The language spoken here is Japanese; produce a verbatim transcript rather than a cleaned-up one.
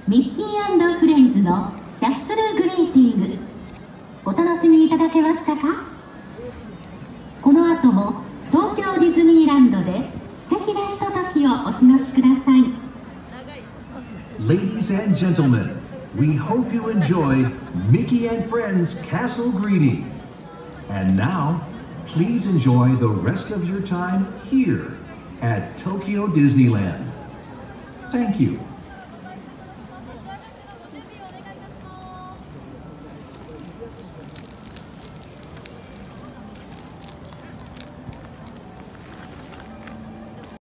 ミッキー&フレンズのキャッスルグレーティング、お楽しみいただけましたか？この後も東京ディズニーランドで素敵なひとときをお過ごしください。 Ladies and gentlemen, we hope you enjoyed Mickey and Friends Castle Greeting. And now, please enjoy the rest of your time here at Tokyo Disneyland. Thank you.